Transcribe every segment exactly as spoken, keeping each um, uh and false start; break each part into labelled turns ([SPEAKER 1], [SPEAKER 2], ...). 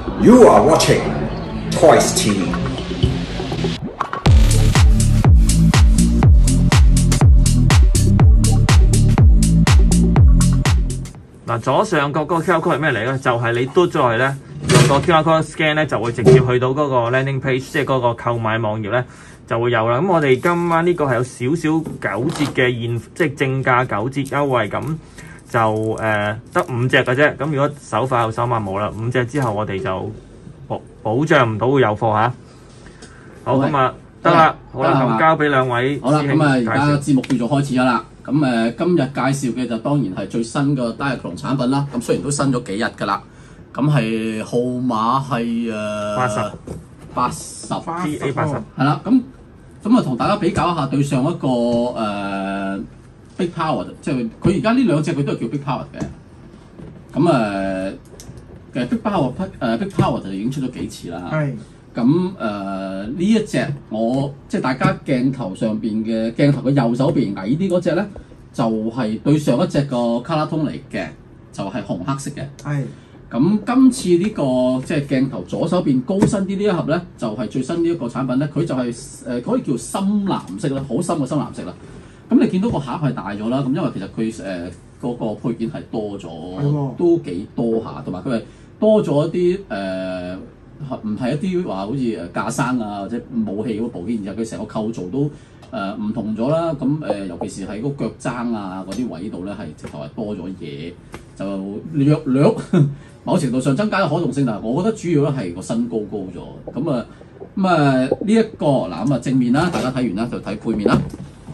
[SPEAKER 1] You are watching Toys T V。
[SPEAKER 2] 嗱，左上角嗰個 Q R code 係咩嚟咧？就係、是、你嘟咗去咧，用個 Q R code scan 咧，就會直接去到嗰個 landing page， 即係嗰個購買網頁咧就會有啦。咁我哋今晚呢個係有少少九折嘅現，即係正價九折優惠，咁就誒得五隻嘅啫。咁如果手快有手慢冇啦，五隻之後我哋就保保障唔到會有貨嚇。好，咁啊得啦，好啦，咁交俾兩位
[SPEAKER 3] 好啦，咁啊而家
[SPEAKER 2] 介紹
[SPEAKER 3] 節目叫做開始咗啦。咁誒、呃、今日介紹嘅就當然係最新嘅 Diaclone 產品啦。咁雖然都新咗幾日㗎啦，咁係號碼係誒
[SPEAKER 2] 八十
[SPEAKER 3] 八十
[SPEAKER 2] T A 八十
[SPEAKER 3] 係啦。咁咁啊同大家比較一下對上一個誒、呃、Big Power， 即係佢而家呢兩隻佢都係叫 Big Power 嘅。咁誒嘅 Big Power 誒、呃、Big Power 就已經出咗幾次啦。係。咁誒呢一隻我即係大家鏡頭上邊嘅鏡頭嘅右手邊矮啲嗰隻咧，就係、是、對上一隻個 color tone 嚟嘅，就係、是、紅黑色嘅。係。咁今次呢、這個即係鏡頭左手邊高身啲呢一盒咧，就係、是、最新呢一個產品咧，佢就係、是、誒、呃、可以叫深藍色啦，好深嘅深藍色啦。咁你見到個盒係大咗啦，咁因為其實佢誒嗰個配件係多咗，都幾多下，同埋佢係多咗一啲誒。呃唔係一啲話好似誒架生啊或者武器嗰個部件，然後佢成個構造都誒唔、呃、同咗啦。咁誒、呃、尤其是喺嗰腳踭啊嗰啲位度咧，係直頭係多咗嘢，就略略某程度上增加咗可動性。但係我覺得主要咧係個身高高咗。咁啊咁啊呢一個嗱咁啊正面啦，大家睇完啦就睇背面啦。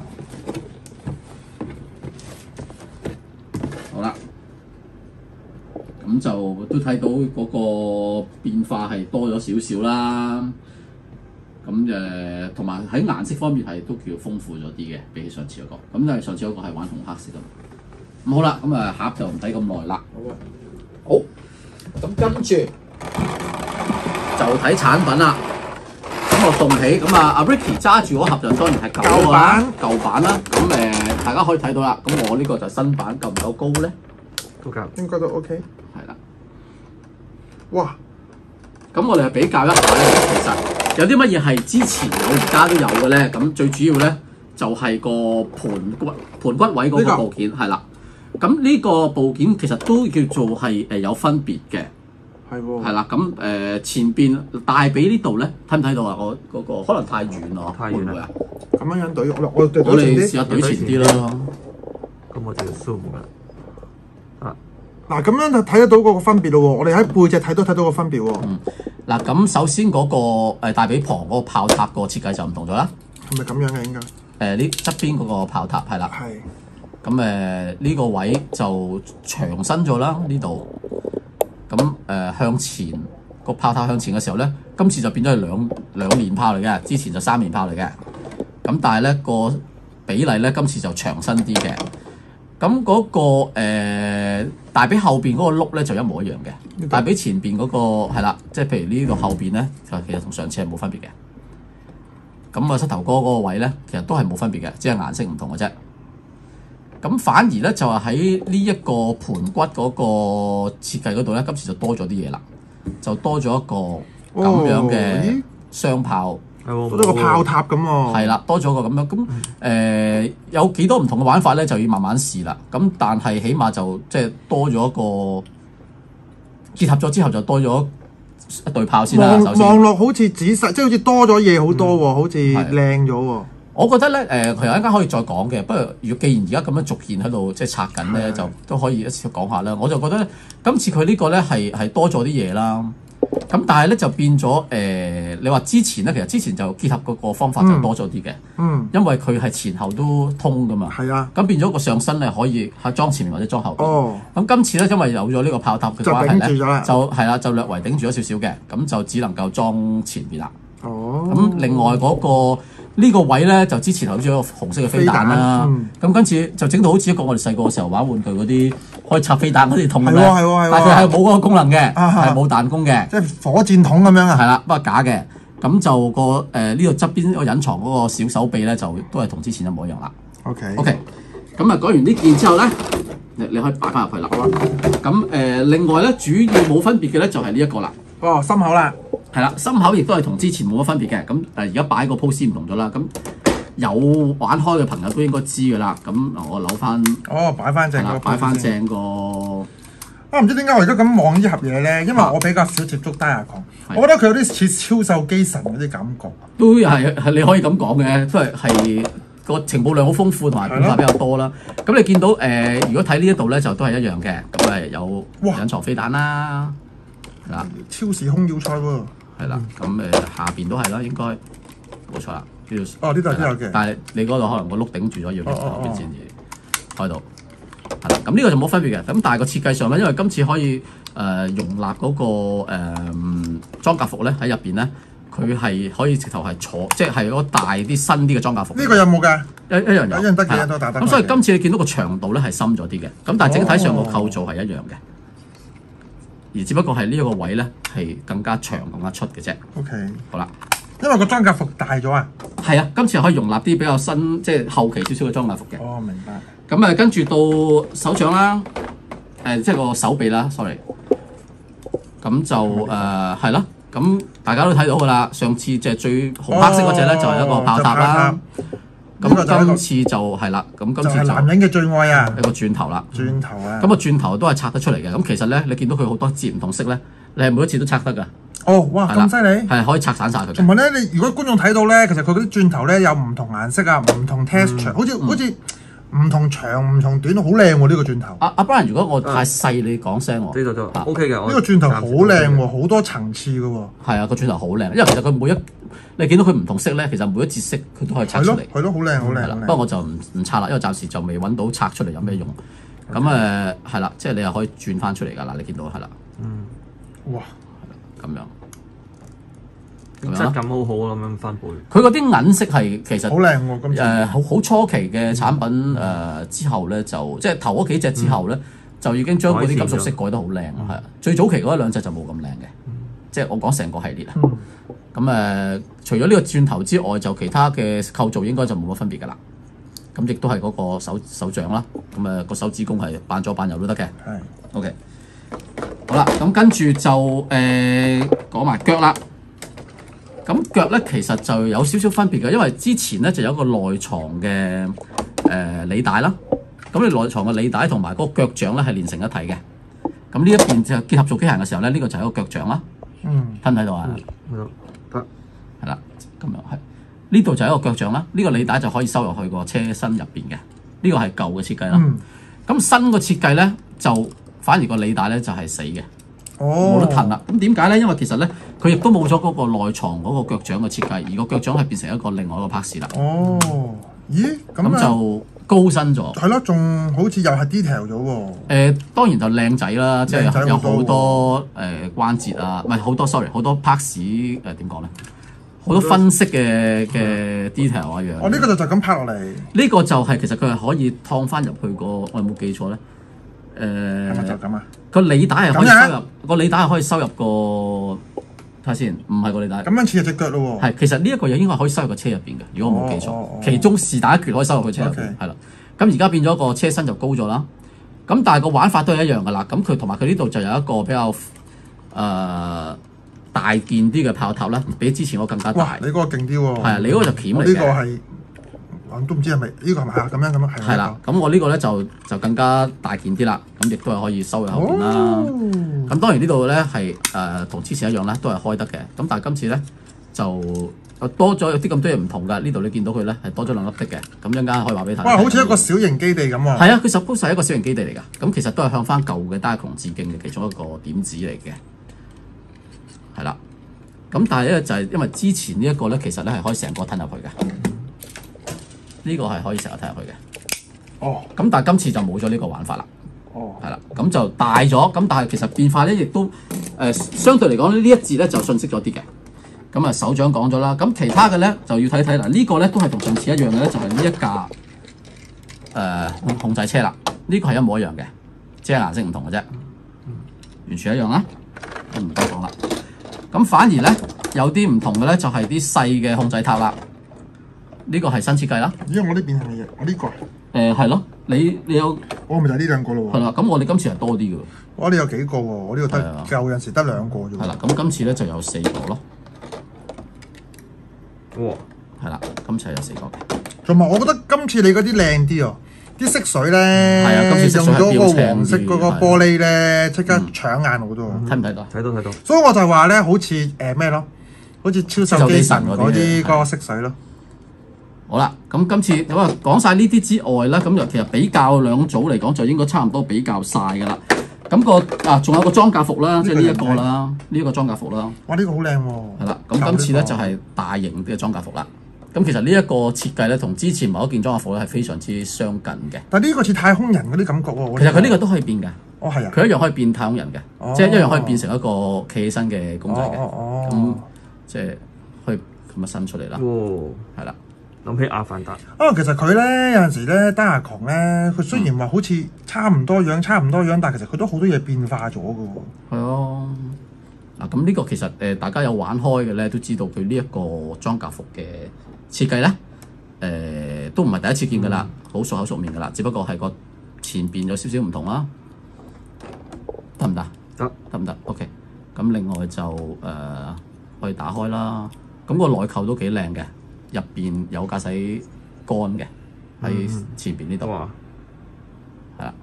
[SPEAKER 3] 好啦。咁就都睇到嗰個變化係多咗少少啦，咁誒同埋喺顏色方面係都叫豐富咗啲嘅，比起上次嗰個。咁但係上次嗰個係玩紅黑色咁。咁好啦，咁啊盒就唔睇咁耐啦。好啊。好。咁跟住就睇產品啦。咁我動起，咁啊阿 Ricky 揸住嗰盒就當然係舊版舊版啦。咁誒大家可以睇到啦。咁我呢個就新版，夠唔夠高咧？
[SPEAKER 2] 都夠，
[SPEAKER 4] 應該都 OK。
[SPEAKER 3] 係啦。
[SPEAKER 4] 哇！
[SPEAKER 3] 咁我哋係比較一下咧，其實有啲乜嘢係之前有而家都有嘅咧？咁最主要咧就係、是、個盤骨盤骨位嗰個部件係啦。咁呢個部件其實都叫做係誒有分別嘅。係喎。係啦，咁誒、呃、前邊大髀呢度咧，睇唔睇到啊？我嗰、那個可能太遠咯，
[SPEAKER 2] 太遠啦。
[SPEAKER 4] 咁樣樣懟我我我
[SPEAKER 3] 哋試下懟前啲啦。
[SPEAKER 2] 咁我就要 zoom 啦。
[SPEAKER 4] 嗱，咁樣就睇得到嗰個分別咯喎！我哋喺背脊睇都睇到個分別喎。
[SPEAKER 3] 嗯，嗱，咁首先嗰、那個誒、呃、大髀旁嗰個炮塔個設計就唔同咗啦。
[SPEAKER 4] 係咪咁樣嘅應該？
[SPEAKER 3] 誒呢側邊嗰個炮塔係啦。係。咁誒呢個位就長身咗啦，呢度。咁誒、呃、向前個炮塔向前嘅時候咧，今次就變咗係兩兩連炮嚟嘅，之前就三連炮嚟嘅。咁但係咧個比例咧，今次就長身啲嘅。咁嗰、那個、呃、大髀後邊嗰個碌咧就一模一樣嘅，大髀前邊嗰、那個係啦，即係譬如呢個後邊咧，就其實同上次係冇分別嘅。咁啊膝頭哥嗰個位咧，其實都係冇分別嘅，只係顏色唔同嘅啫。咁反而咧就係喺呢一個盤骨嗰個設計嗰度咧，今次就多咗啲嘢啦，就多咗一個咁樣嘅雙炮。
[SPEAKER 4] 多咗個炮塔咁喎，
[SPEAKER 3] 係啦，多咗個咁樣咁誒、呃，有幾多唔同嘅玩法咧，就要慢慢試啦。咁但係起碼就即係多咗一個結合咗之後，就多咗一對炮先啦。首先
[SPEAKER 4] 望落好似仔細，即係好似多咗嘢好多喎，嗯、好似靚咗喎。
[SPEAKER 3] 我覺得咧誒，佢有一間可以再講嘅。不過如果既然而家咁樣逐件喺度即係拆緊咧，就都可以一次講下啦。我就覺得今次佢呢個咧係係多咗啲嘢啦。咁但係咧就變咗誒、呃，你話之前咧，其實之前就結合嗰個方法就多咗啲嘅，嗯，因為佢係前後都通噶嘛，係啊，咁變咗個上身咧可以係裝前面或者裝後邊。哦，咁今次咧因為有咗呢個炮塔嘅關係咧，就係啦，就略為頂住咗少少嘅，咁就只能夠裝前邊啦。哦，咁另外嗰、嗰個。呢個位咧就之前好似一個紅色嘅飛彈啦，咁跟住就整到好似一個我哋細個嘅時候玩玩具嗰啲可以插飛彈嗰啲筒咧，但係佢係冇嗰個功能嘅，係冇彈弓嘅，
[SPEAKER 4] 即係火箭筒咁樣啊，
[SPEAKER 3] 係啦，不過假嘅。咁就個誒呢度側邊個隱藏嗰個小手臂咧，就都係同之前一模一樣啦。OK OK，咁啊講完呢件之後咧，你你可以擺翻入去啦。咁誒、呃、另外咧主要冇分別嘅咧就係呢一個啦。
[SPEAKER 4] 哦，心口啦，
[SPEAKER 3] 係啦，心口亦都係同之前冇乜分別嘅。咁誒而家擺個 pose 唔同咗啦。咁有玩開嘅朋友都應該知㗎啦。咁我扭翻，
[SPEAKER 4] 哦，擺翻正個，
[SPEAKER 3] 擺翻正個。
[SPEAKER 4] 啊，唔知點解我而家咁望呢盒嘢咧？因為我比較少接觸 Diacon，我覺得佢有啲似超獸機神嗰啲感覺。
[SPEAKER 3] 都係係你可以咁講嘅，都係係個情報量好豐富同埋變化比較多啦。咁你見到誒、呃，如果睇呢一度咧，就都係一樣嘅。咁誒有隱藏飛彈啦，係啦，
[SPEAKER 4] 超時空要塞喎，
[SPEAKER 3] 係啦。咁誒下邊都係啦，應該冇錯啦。呢度
[SPEAKER 4] 哦，呢度都有嘅，
[SPEAKER 3] 但係你嗰度可能個碌頂住咗，要後邊先至開到。係啦，咁呢個就冇分別嘅。咁但係個設計上咧，因為今次可以誒、呃、容納嗰、那個誒、呃、裝甲服咧喺入邊咧，佢係可以直頭係坐，即係嗰大啲新啲嘅裝甲服。
[SPEAKER 4] 呢個有冇㗎？
[SPEAKER 3] 一一樣有，
[SPEAKER 4] 一樣得嘅，都打得。
[SPEAKER 3] 咁所以今次你見到個長度咧係深咗啲嘅，咁但係整體上個構造係一樣嘅，而只不過係呢一個位咧係更加長、更加出嘅啫。
[SPEAKER 4] OK，
[SPEAKER 3] 好啦，
[SPEAKER 4] 因為個裝甲服大咗啊。
[SPEAKER 3] 係啊，今次可以容納啲比較新，即係後期少少嘅裝甲服嘅。
[SPEAKER 4] 哦，明白。
[SPEAKER 3] 咁誒跟住到手掌啦，誒、呃、即係個手臂啦 ，sorry。咁就誒係咯，咁、呃、大家都睇到㗎啦。上次隻最紅黑色嗰隻咧就係一個炮塔啦。咁今次就係啦，咁今次就
[SPEAKER 4] 男人嘅最愛啊，
[SPEAKER 3] 一個轉頭啦。
[SPEAKER 4] 轉頭啊！
[SPEAKER 3] 咁個轉頭都係拆得出嚟嘅。咁其實咧，你見到佢好多節唔同色咧，你係每一次都拆得㗎。
[SPEAKER 4] 哦，哇，咁犀利！
[SPEAKER 3] 係可以拆散晒佢。
[SPEAKER 4] 同埋咧，你如果觀眾睇到咧，其實佢嗰啲轉頭咧有唔同顏色啊，唔同 texture，、嗯、好似、嗯、好似唔同長唔同短，好靚喎呢個轉頭。阿
[SPEAKER 3] 阿 Brian，如果我太細，你講聲我。
[SPEAKER 2] 呢度都 OK 嘅。
[SPEAKER 4] 呢個轉頭好靚喎，好多層次嘅喎。
[SPEAKER 3] 係啊，個轉頭好靚，因為其實佢每一你見到佢唔同色咧，其實每一節色佢都可以拆出嚟。
[SPEAKER 4] 係咯，好靚，好靚。
[SPEAKER 3] 不過我就唔唔拆啦，因為暫時就未揾到拆出嚟有咩用。咁誒係啦，即係你又可以轉翻出嚟㗎啦，你見到係啦。
[SPEAKER 4] 嗯。哇！
[SPEAKER 3] 咁樣。
[SPEAKER 2] 質感好好咯，咁樣翻倍。
[SPEAKER 3] 佢嗰啲銀色係其實
[SPEAKER 4] 好靚喎，今次
[SPEAKER 3] 誒好好初期嘅產品誒、呃、之後咧，就即係頭嗰幾隻之後咧，嗯、就已經將嗰啲金屬色改得好靚，係啊、嗯。最早期嗰一兩隻就冇咁靚嘅，嗯、即係我講成個系列啊。咁誒、嗯呃，除咗呢個轉頭之外，就其他嘅構造應該就冇乜分別㗎啦。咁亦都係嗰個手手掌啦，咁誒個手指公係扮左扮右都得嘅。係是 OK。好啦，咁跟住就誒講埋腳啦。咁腳咧其實就有少少分別嘅，因為之前咧就有一個內藏嘅誒履帶啦。咁你內藏嘅履帶同埋嗰個腳掌咧係連成一體嘅。咁呢一邊就結合做機械人嘅時候咧，呢、這個就係一個腳掌啦。嗯，睇唔睇到啊？
[SPEAKER 2] 嗯，得。
[SPEAKER 3] 係啦，咁樣係。呢度就係一個腳掌啦。呢、這個履帶就可以收入去個車身入邊嘅。呢、這個係舊嘅設計啦。咁、嗯、新嘅設計咧就反而個履帶咧就係死嘅。冇得褪啦，咁點解咧？因為其實咧，佢亦都冇咗嗰個內藏嗰個腳掌嘅設計，而個腳掌係變成一個另外一個拍攝啦。
[SPEAKER 4] 哦，咦？
[SPEAKER 3] 咁就高身咗。
[SPEAKER 4] 係咯，仲好似又係 detail 咗喎。誒、
[SPEAKER 3] 呃，當然就靚仔啦，即係有好多誒、呃、關節啊，唔係好多 sorry，好多 parts 誒點講咧？好多分析嘅嘅 detail 啊樣。
[SPEAKER 4] 哦，呢、這個就就咁拍落嚟。
[SPEAKER 3] 呢個就係、是、其實佢係可以燙翻入去個，我有冇記錯咧？誒、呃，
[SPEAKER 4] 係咪就咁啊？
[SPEAKER 3] 個履帶係可以收入，個履帶係可以收入個睇下先，唔係個履帶。咁
[SPEAKER 4] 樣似隻腳咯喎。係，
[SPEAKER 3] 其實呢一個嘢應該可以收入個車入邊嘅，如果我冇記錯。哦哦、其中是但一橛可以收入個車入邊，係啦 Okay.。咁而家變咗個車身就高咗啦。咁但係個玩法都係一樣噶啦。咁佢同埋佢呢度就有一個比較誒、呃、大件啲嘅炮塔啦，比之前我更加大。
[SPEAKER 4] 你嗰個勁啲喎。係
[SPEAKER 3] 啊，你嗰個就鉗嚟嘅。
[SPEAKER 4] 呢個係。我都唔知係咪呢個係咪啊？咁樣咁樣係。係啦，咁我呢個咧就就更加大件啲啦，咁亦都係可以收喺後邊啦。咁、哦、當然呢度咧係誒同之前一樣啦，都係開得嘅。咁但係今次咧就多咗有啲咁多嘢唔同㗎。呢度你見到佢咧係多咗兩粒的嘅。咁一陣間可以話俾你睇。哇！好似一個小型基地咁喎。係啊，佢 suppose 係一個小型基地嚟㗎。咁其實都係向翻舊嘅 Diacon 致敬嘅其中一個點子嚟嘅。係啦。咁但係咧就係因為之前呢一個咧其實咧係可以成個吞入去嘅。呢個係可以成日睇入去嘅，哦。咁但係今次就冇咗呢個玩法啦，哦。係啦，咁就大咗，咁但係其實變化咧亦都誒、呃、相對嚟講呢一節咧就遜色咗啲嘅。咁啊手掌講咗啦，咁其他嘅咧就要睇睇啦。這個、呢個咧都係同上次一樣嘅咧，就係、是、呢一架誒、呃、控制車啦。呢、這個係一模一樣嘅，只係顏色唔同嘅啫，完全一樣啦。咁唔多講啦。咁反而咧有啲唔同嘅咧，就係啲細嘅控制塔啦。呢個係新設計啦。咦？我呢邊係乜嘢？我呢個誒係咯，你你有， 我咪就係呢兩個咯喎。
[SPEAKER 3] 係啦，咁我哋今次係多啲嘅。
[SPEAKER 5] 我呢有幾個喎，我呢度得夠有陣時得兩個啫喎。
[SPEAKER 4] 係啦，咁今次咧就有四個咯。
[SPEAKER 2] 哇！
[SPEAKER 4] 係啦，今次係有四個嘅。
[SPEAKER 5] 同埋我覺得今次你嗰啲靚啲哦，啲色水咧，
[SPEAKER 4] 係啊，今次色水
[SPEAKER 5] 用咗個黃色嗰個玻璃咧，即刻搶眼好多。
[SPEAKER 4] 睇唔睇到？
[SPEAKER 2] 睇到睇到。
[SPEAKER 5] 所以我就話咧，好似誒咩咯，好似超獸機神嗰啲嗰個色水咯。
[SPEAKER 4] 好啦，咁今次咁啊講晒呢啲之外啦，咁就其實比較兩組嚟講就應該差唔多比較晒㗎啦。咁、個啊仲有個裝甲服啦，即係呢一個啦，呢一個裝甲服啦。
[SPEAKER 5] 哇！呢、個好靚喎。
[SPEAKER 4] 係啦，咁今次咧就係、是、大型嘅裝甲服啦。咁其實呢一個設計咧，同之前某一件裝甲服咧係非常之相近嘅。
[SPEAKER 5] 但係呢個似太空人嗰啲感覺喎。
[SPEAKER 4] 其實佢呢個都可以變嘅。
[SPEAKER 5] 哦，係啊。
[SPEAKER 4] 佢一樣可以變太空人嘅，
[SPEAKER 5] 哦、
[SPEAKER 4] 即係一樣可以變成一個企起身嘅公仔嘅。
[SPEAKER 5] 哦
[SPEAKER 4] 咁、哦、即係可以咁樣伸出嚟啦。係啦。
[SPEAKER 2] 諗起阿凡達。
[SPEAKER 5] 啊，其實佢咧有陣時咧，丹亞狂咧，佢雖然話好似差唔多樣，差唔多樣，但係其實佢都好多嘢變化咗嘅喎。
[SPEAKER 4] 係啊。嗱，咁呢個其實誒、呃、大家有玩開嘅咧，都知道佢呢一個裝甲服嘅設計咧，誒、呃、都唔係第一次見㗎啦，好、嗯、熟口熟面㗎啦，只不過係個前邊有少少唔同啦。得唔得？
[SPEAKER 2] 得
[SPEAKER 4] 得唔得 ？OK。咁另外就誒、呃、可以打開啦。咁、個內扣都幾靚嘅。入邊有駕駛桿嘅喺前邊呢度，係啦，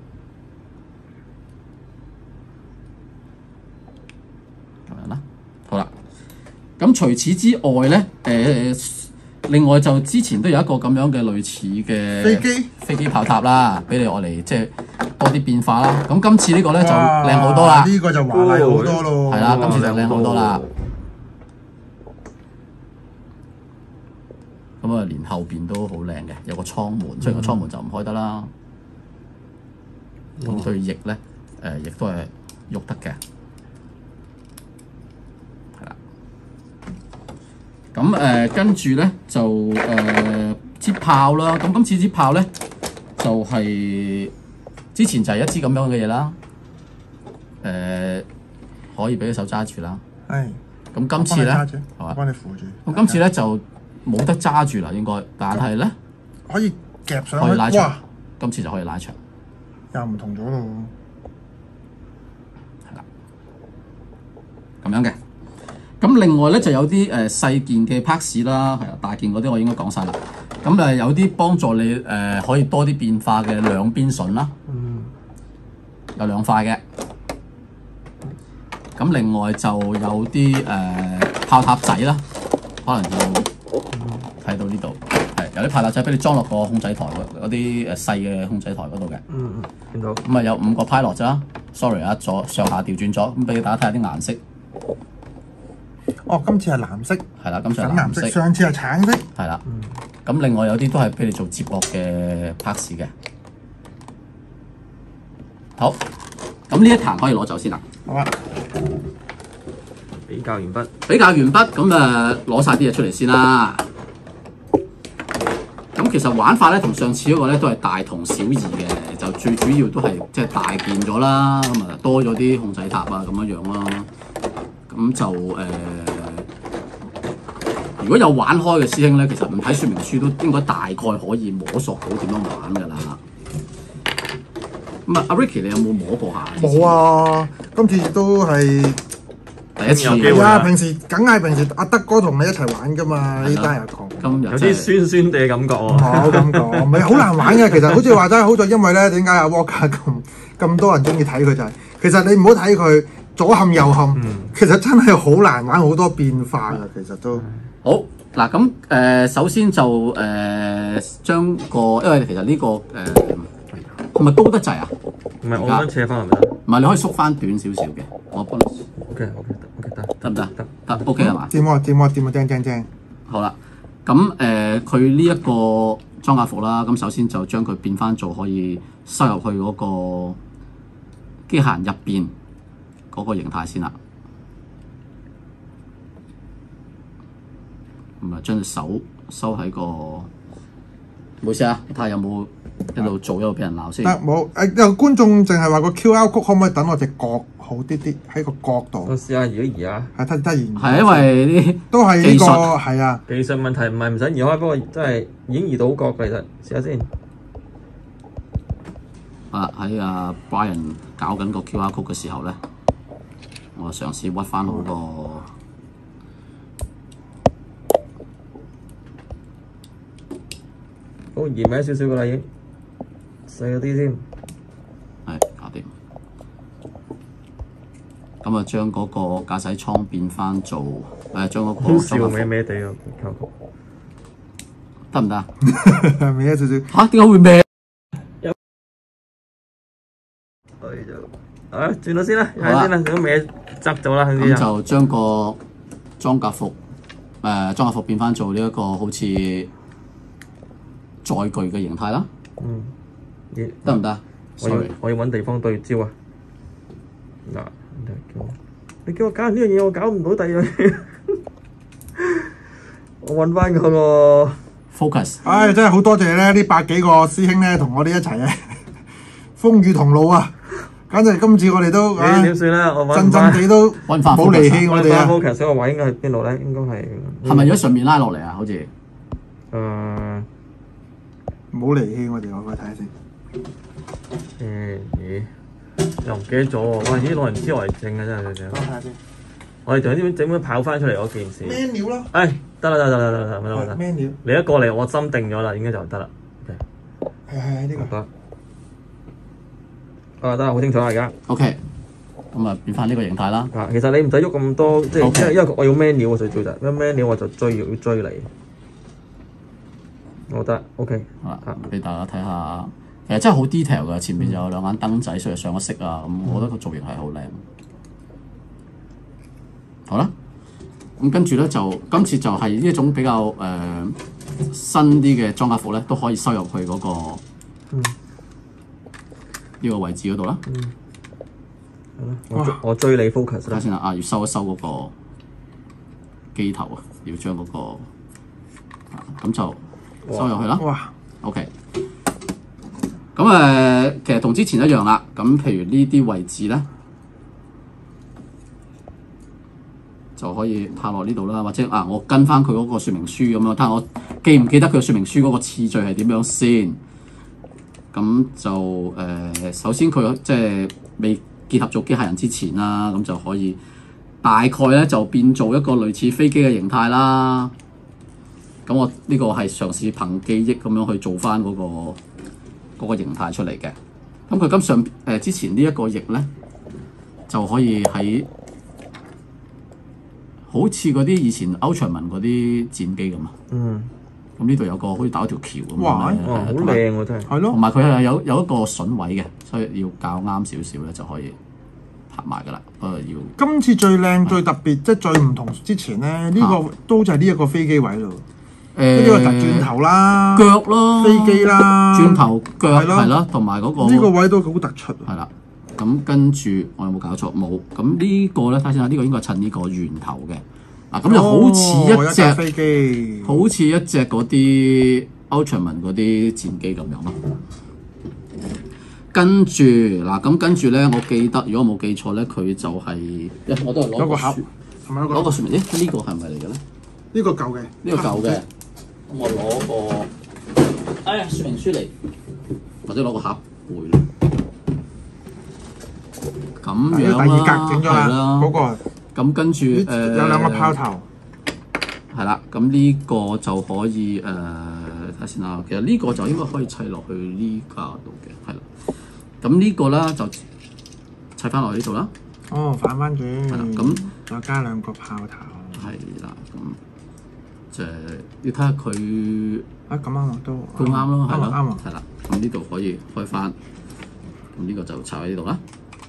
[SPEAKER 4] 咁樣啦，好啦。咁除此之外咧，誒、呃，另外就之前都有一個咁樣嘅類似嘅
[SPEAKER 5] 飛機
[SPEAKER 4] 飛機炮塔啦，俾你我嚟即係多啲變化啦。咁今次呢個咧就靚好多啦，
[SPEAKER 5] 呢、呢個就華麗好多咯，
[SPEAKER 4] 係啦，今次就靚好多啦。咁啊，連後邊都好靚嘅，有個艙門，雖然個艙門就唔開得啦。咁對翼咧，誒、呃，亦都係喐得嘅，係啦。咁誒，跟住咧就誒支炮啦。咁今次支炮咧就係、是、之前就係一支咁樣嘅嘢啦。誒、呃，可以俾隻手揸住啦。係。咁今次咧，係嘛？
[SPEAKER 5] 幫你扶住。
[SPEAKER 4] 咁今次咧就冇得揸住啦，應該，但係咧
[SPEAKER 5] 可以夾上去，
[SPEAKER 4] 可以拉長。
[SPEAKER 5] 哇！
[SPEAKER 4] 今次就可以拉長，
[SPEAKER 5] 又唔同咗咯。
[SPEAKER 4] 係啦，咁樣嘅。咁另外咧就有啲誒細件嘅 parts 啦，係啊，大件嗰啲我應該講晒啦。咁誒有啲幫助你誒、呃、可以多啲變化嘅兩邊筍啦，嗯，有兩塊嘅。咁另外就有啲誒、呃、炮塔仔啦，可能要。睇到呢度，係有啲炮塔仔俾你裝落個控制台嗰啲誒細嘅控制台嗰度嘅。嗯嗯，見到。咁啊有五個 pilot 咋 ？sorry 啊，左上下調轉咗，咁俾大家睇下啲顏色。
[SPEAKER 5] 哦，今次係藍色。係啦，
[SPEAKER 4] 今次係藍色。
[SPEAKER 5] 上次係橙色。
[SPEAKER 4] 係啦。咁、嗯、另外有啲都係俾你做接駁嘅 parts 嘅。好，咁呢一壇可以攞走先啦。好啊。
[SPEAKER 2] 比較完畢。
[SPEAKER 4] 比較完畢，咁誒攞晒啲嘢出嚟先啦。咁其實玩法咧同上次嗰個咧都係大同小異嘅，就最主要都係即係大件咗啦，咁啊多咗啲控制塔啊咁樣樣啦。咁就誒、呃，如果有玩開嘅師兄咧，其實唔睇說明書都應該大概可以摸索到點樣玩㗎啦。咁啊，阿 Ricky 你有冇摸過下？
[SPEAKER 5] 冇啊，今次都係
[SPEAKER 4] 第一次
[SPEAKER 5] 有機會啊！平時梗係平時阿德哥同你一齊玩㗎嘛，呢單日狂。
[SPEAKER 4] 今日
[SPEAKER 2] 有啲酸酸地嘅感覺喎。
[SPEAKER 5] 唔好咁講，唔係好難玩嘅。其實好似話齋，好在因為咧，點解阿 Walker 咁咁多人中意睇佢就係、是，其實你唔好睇佢左冚右冚、嗯，其實真係好難玩，好多變化㗎。其實都
[SPEAKER 4] 好嗱，咁誒、呃、首先就誒將、呃、個，因為其實呢、這個誒係咪高得滯啊？
[SPEAKER 2] 唔係，我想斜翻係咪得？
[SPEAKER 4] 唔係，你可以縮翻短少少嘅，我幫你。
[SPEAKER 2] O K O K O K 得
[SPEAKER 4] 得唔得？
[SPEAKER 2] 得
[SPEAKER 4] 得 O K 係嘛？
[SPEAKER 5] 掂啊掂啊掂啊正正正。
[SPEAKER 4] 好啦。咁誒，佢呢一個裝甲服啦，咁首先就將佢變翻做可以收入去嗰個機械人入邊嗰個形態先啦。咁啊，將隻手收喺個，唔好意思啊，睇下有冇一路做一路俾人鬧先。
[SPEAKER 5] 得冇誒？有觀眾淨係話個 Q R 曲可唔可以等我隻角好啲啲喺個角度？
[SPEAKER 2] 我試下移一移啊！
[SPEAKER 5] 係得得移。
[SPEAKER 4] 係因為啲
[SPEAKER 5] 都係呢個係啊。
[SPEAKER 2] 技術問題唔係唔使移開，不過真係已經移到角嘅，其實試下先。
[SPEAKER 4] 啊喺阿 Brian 搞緊個 Q R code 嘅時候咧，我嘗試屈翻好個
[SPEAKER 2] 好移埋少少噶啦，已經細咗啲先。
[SPEAKER 4] 係搞掂。咁啊，將嗰個駕駛艙變翻做誒，將嗰個
[SPEAKER 2] 好笑歪歪地啊！
[SPEAKER 4] 得唔得啊？
[SPEAKER 5] 歪少少。
[SPEAKER 4] 嚇？點解會歪？
[SPEAKER 2] 啊，轉咗先啦，睇先啦，咁歪側咗啦，
[SPEAKER 4] 咁就將個裝甲服誒裝甲服變翻做呢一個好似載具嘅形態啦。
[SPEAKER 2] 嗯，
[SPEAKER 4] 得唔得？
[SPEAKER 2] 我要我要揾地方對焦啊！嗱，你叫我搞呢樣嘢，我搞唔到第二樣嘢。我揾翻嗰個
[SPEAKER 4] focus。
[SPEAKER 5] 唉，真係好多謝咧！呢百幾個師兄咧，同我哋一齊啊，風雨同路啊！簡直今次我哋都
[SPEAKER 2] 唉點算咧？我
[SPEAKER 5] 陣陣地都
[SPEAKER 4] 揾翻
[SPEAKER 5] 冇離棄我哋啊
[SPEAKER 2] focus 嗰個位應該係邊度咧？應該係
[SPEAKER 4] 係咪喺上面拉落嚟啊？好似
[SPEAKER 2] 誒
[SPEAKER 5] 冇離棄我哋，我睇下先。
[SPEAKER 2] 誒咦？又唔記得咗喎！哇！咦，老人之外證啊，真係真係。
[SPEAKER 5] 我睇下先。
[SPEAKER 2] 我哋仲有啲點樣跑翻出嚟嗰件事？
[SPEAKER 5] 咩料咯？
[SPEAKER 2] 誒，得啦得啦得啦得啦得啦。
[SPEAKER 5] 咩料？
[SPEAKER 2] 你一過嚟，我針定咗啦，應該就得啦。
[SPEAKER 5] 係係呢個。
[SPEAKER 2] 啊，得好清楚啊！而家
[SPEAKER 4] OK，咁啊變翻呢個形態啦。
[SPEAKER 2] 啊，其實你唔使喐咁多，即係
[SPEAKER 4] Okay.
[SPEAKER 2] 因為因為我要 manual 我最最大，因為 manual我就追要追你。我覺得 OK。
[SPEAKER 4] 好啦，俾大家睇下，其實真係好 detail 㗎。前面就有兩眼燈仔，所以上咗色啊。咁我覺得個造型係好靚。好啦，咁跟住咧就今次就係呢一種比較誒、呃、新啲嘅裝甲服咧，都可以收入去嗰、那個。
[SPEAKER 2] 嗯
[SPEAKER 4] 呢個位置嗰度啦，
[SPEAKER 2] 嗯，我追我追你 focus 啦，
[SPEAKER 4] 睇下先啦，啊要收一收嗰個機頭啊，要將嗰、那個啊咁就收入去啦。
[SPEAKER 5] 哇
[SPEAKER 4] ，OK，咁誒、呃、其實同之前一樣啦。咁譬如呢啲位置咧，就可以拍落呢度啦，或者啊我跟翻佢嗰個說明書咁樣，睇下我記唔記得佢說明書嗰個次序係點樣先。咁就誒、呃，首先佢即係未結合做機械人之前啦，咁就可以大概咧就變做一個類似飛機嘅形態啦。咁我呢個係嘗試憑記憶咁樣去做翻嗰、嗰個嗰個形態出嚟嘅。咁佢今上誒、呃、之前呢一個翼咧，就可以喺好似嗰啲以前 Ultraman 嗰啲戰機咁啊。
[SPEAKER 2] 嗯。
[SPEAKER 4] 咁呢度有個好似打一條橋咁樣，
[SPEAKER 5] 哇！
[SPEAKER 2] 哇，好靚喎真係。
[SPEAKER 5] 係咯。
[SPEAKER 4] 同埋佢係有有一個筍位嘅，所以要較啱少少咧就可以拍埋噶啦。不過要
[SPEAKER 5] 今次最靚、最特別，即係最唔同之前咧，呢個都就係呢一個飛機位咯。誒，呢個就轉頭啦，
[SPEAKER 4] 腳咯，
[SPEAKER 5] 飛機啦，
[SPEAKER 4] 轉頭腳
[SPEAKER 5] 係咯
[SPEAKER 4] 係啦，同埋嗰個
[SPEAKER 5] 呢個位都好突出。
[SPEAKER 4] 係啦。咁跟住我有冇搞錯？冇。咁呢個咧睇下先啦，呢個應該係襯呢個圓頭嘅。嗱咁就好似一隻、
[SPEAKER 5] 哦、飛機，
[SPEAKER 4] 好似一隻嗰啲 Ultraman 嗰啲戰機咁樣咯。跟住嗱，咁跟住咧，我記得如果我冇記錯咧，佢就係、是，我都係攞
[SPEAKER 5] 個盒，係咪
[SPEAKER 4] 攞個說明？咦，呢個係咪嚟嘅咧？
[SPEAKER 5] 呢個舊嘅，
[SPEAKER 4] 呢個舊嘅。咁我攞個，哎呀，說明書嚟，或者攞個盒背啦。咁樣啦，
[SPEAKER 5] 第二格整咗啦，嗰、那個。
[SPEAKER 4] 咁跟住誒、呃、
[SPEAKER 5] 有兩個炮頭，
[SPEAKER 4] 係啦。咁呢個就可以誒睇下先啦。其實呢個就應該可以砌落去呢架度嘅，係啦。咁呢個啦就砌翻落去呢度啦。
[SPEAKER 5] 哦，反翻轉。係啦，
[SPEAKER 4] 咁
[SPEAKER 5] 再加兩個炮頭。
[SPEAKER 4] 係啦，咁就要睇下佢
[SPEAKER 5] 啊咁啱啊，都
[SPEAKER 4] 佢啱咯，係咯，
[SPEAKER 5] 啱啊，
[SPEAKER 4] 係啦。咁呢度可以開翻，咁呢個就插喺呢度啦。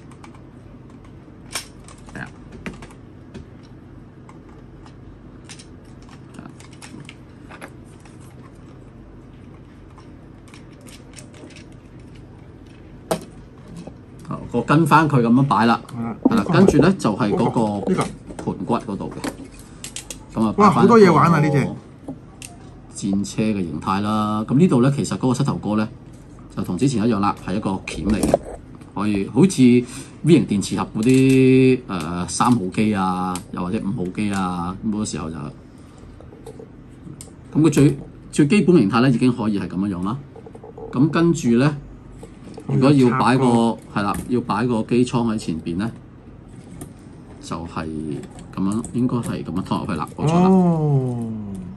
[SPEAKER 4] 我跟翻佢咁樣擺啦，係啦，跟住咧就係嗰個盤骨嗰度嘅，咁啊，
[SPEAKER 5] 哇，好多嘢玩啊！呢隻
[SPEAKER 4] 戰車嘅形態啦，咁呢度咧其實嗰個膝頭哥咧就同之前一樣啦，係一個鉗嚟嘅，可以好似 V 型電磁盒嗰啲誒三號機啊，又或者五號機啊，咁嗰個時候就咁佢最最基本形態咧已經可以係咁樣樣啦，咁跟住咧。
[SPEAKER 3] 如果要擺個係啦，要擺個機艙喺前邊咧，就係、是、咁樣，應該係咁樣拖落去啦，冇錯啦。
[SPEAKER 5] 哦，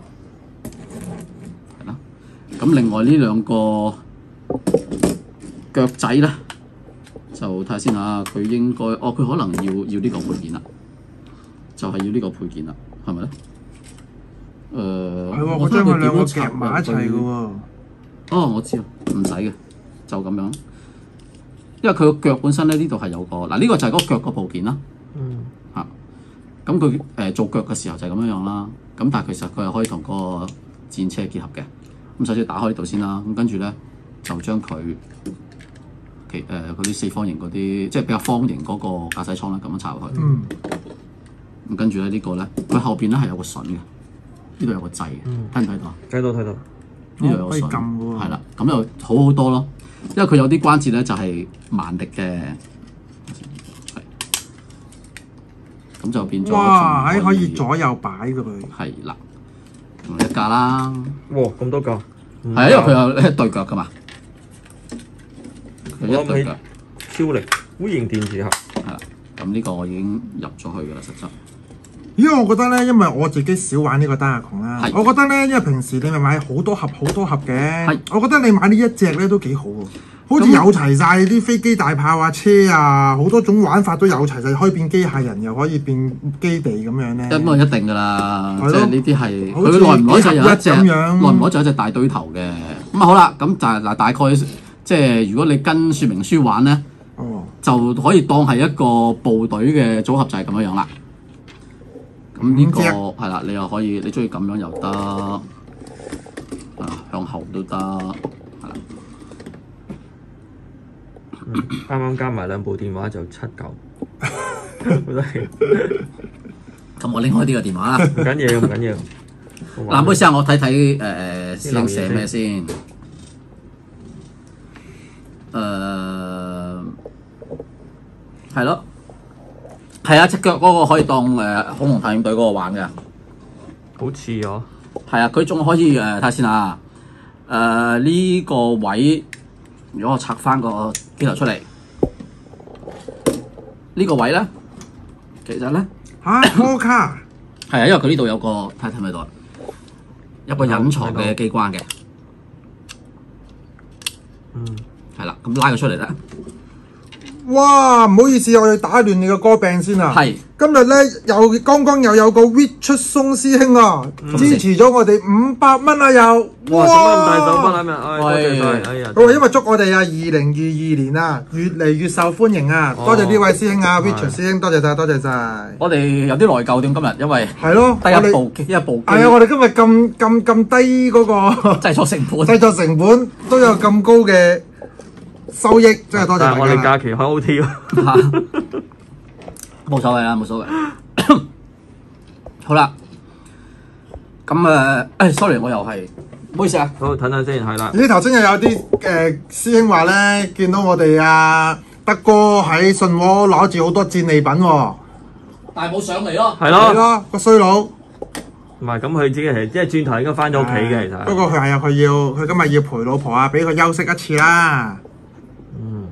[SPEAKER 3] 係啦。咁另外呢兩個腳仔咧，就睇下先嚇，佢應該哦，佢可能要要呢個配件啦，就係、是、要呢個配件啦，係咪咧？誒、呃，
[SPEAKER 5] 係喎，我將佢兩個夾埋一齊嘅喎。
[SPEAKER 3] 哦，我知啦，唔使嘅，就咁樣。因為佢個腳本身咧，呢度係有個嗱，呢、這個就係嗰個腳個部件啦。
[SPEAKER 2] 嗯。
[SPEAKER 3] 嚇，咁佢誒做腳嘅時候就係咁樣樣啦。咁但係其實佢係可以同個戰車結合嘅。咁首先打開呢度先啦。咁跟住咧就將佢其誒嗰啲四方形嗰啲，即係比較方形嗰個駕駛艙咧，咁樣插入去。
[SPEAKER 5] 嗯。
[SPEAKER 3] 咁跟住咧呢個咧，佢後邊咧係有個筍嘅，呢度有個掣嘅，睇唔睇到啊？
[SPEAKER 2] 睇到睇到。
[SPEAKER 3] 呢度有個
[SPEAKER 5] 可以
[SPEAKER 3] 筍，
[SPEAKER 5] 撳嘅喎。
[SPEAKER 3] 係啦，咁又好好多咯。因為佢有啲關節咧就係慢力嘅，係咁就變咗。
[SPEAKER 5] 哇！喺可以左右擺嘅佢。
[SPEAKER 3] 係啦，同一架啦。
[SPEAKER 2] 哇！咁多架。
[SPEAKER 3] 係啊，因為佢有一對腳噶嘛。佢一對腳。
[SPEAKER 2] 超力微型電池盒。
[SPEAKER 3] 係啦，咁呢個我已經入咗去噶啦，實質。
[SPEAKER 5] 因為我覺得咧，因為我自己少玩呢個單壓窮啦，我覺得咧，因為平時你咪買好多盒好多盒嘅，我覺得你買呢一隻咧都幾好喎，好似有齊晒啲飛機大炮啊、車啊，好多種玩法都有齊晒，可以變機械人又可可以變基地咁樣咧。
[SPEAKER 3] 咁啊一定㗎啦，即係呢啲係
[SPEAKER 5] 佢
[SPEAKER 3] 耐唔耐就有一隻，
[SPEAKER 5] 耐
[SPEAKER 3] 唔耐就有一隻大堆頭嘅。咁啊好啦，咁就係嗱大概即係如果你跟說明書玩咧，
[SPEAKER 5] 哦，就
[SPEAKER 3] 可以當係一個部隊嘅組合就係咁樣樣啦。咁呢、這個係啦，你又可以，你中意咁樣又得，啊向後都得，係啦。
[SPEAKER 2] 啱啱加埋兩部電話就七嚿，
[SPEAKER 3] 咁我拎開呢個電話啦，
[SPEAKER 2] 唔緊要唔緊要。
[SPEAKER 3] 嗱，唔好意思啊，我睇睇誒誒師兄寫咩先。誒係咯。係啊，隻腳嗰個可以當誒、呃、恐龍探險隊嗰個玩嘅，
[SPEAKER 2] 好似哦。
[SPEAKER 3] 係啊，佢仲可以誒睇下先啊。誒、呃、呢、這個位，如果我拆翻個機頭出嚟，呢、這個位咧，其實咧
[SPEAKER 5] 嚇摩卡
[SPEAKER 3] 係啊，因為佢呢度有個睇睇唔睇到，有個隱藏嘅機關嘅。
[SPEAKER 2] 嗯，
[SPEAKER 3] 係啦，咁拉佢出嚟咧。
[SPEAKER 5] 哇！唔好意思，我要打亂你個歌病先啊！
[SPEAKER 3] 係
[SPEAKER 5] 今日咧又剛剛又有個 Richard 松師兄啊，
[SPEAKER 2] 嗯、
[SPEAKER 5] 支持咗我哋五百蚊啊又！
[SPEAKER 2] 哇！做乜咁大手筆啊？咩？哎，多謝晒！哎呀！
[SPEAKER 5] 佢話因為祝我哋啊二零二二年啊越嚟越受歡迎啊！多謝呢位師兄啊 Richard 師兄，多謝晒，多謝晒！
[SPEAKER 3] 我哋有啲內疚點今日，因為
[SPEAKER 5] 係咯，
[SPEAKER 3] 第一部機一部機
[SPEAKER 5] 係啊！我哋今日咁咁咁低嗰個
[SPEAKER 3] 製作成本，
[SPEAKER 5] 製作成本都有咁高嘅收益，真係多謝大家。
[SPEAKER 2] 我哋假期開 O T 喎，
[SPEAKER 3] 冇所謂啦，冇所謂。好啦，咁誒，誒，sorry，我又係，唔好意思啊。
[SPEAKER 2] 好，等等先，係啦。
[SPEAKER 5] 咦，頭先又有啲誒師兄話咧，見到我哋啊德哥喺信和攞住好多戰利品喎，
[SPEAKER 3] 但係冇上嚟咯。
[SPEAKER 2] 係咯，
[SPEAKER 5] 係咯，個衰佬。
[SPEAKER 2] 唔係咁，佢自己係即係轉頭應該翻咗屋企嘅，其實。
[SPEAKER 5] 不過佢係啊，佢要佢今日要陪老婆啊，俾佢休息一次啦。
[SPEAKER 2] 嗯。